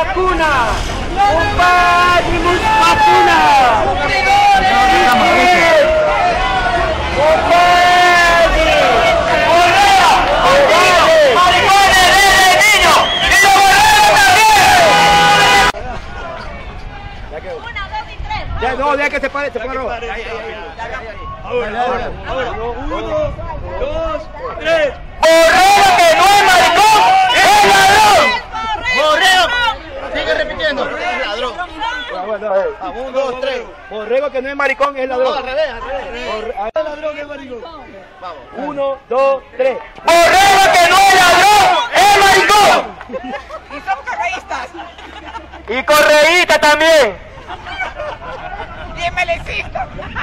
vacuna! ¡Compadre, vacuna! Ya, no, deja que se pare, se paró. Ahora. 1, 2, 3. ¡Borrego que no es maricón! ¡Es ladrón! ¡Borrego! Sigue repitiendo. Es ladrón. 1, 2, 3. Borrego que no es maricón es ladrón. No, al revés. Es ladrón que es maricón. Vamos. 1, 2, 3. ¡Borrego que no es ladrón! ¡Es maricón! Y somos correístas. Y correísta también. Y melecistas.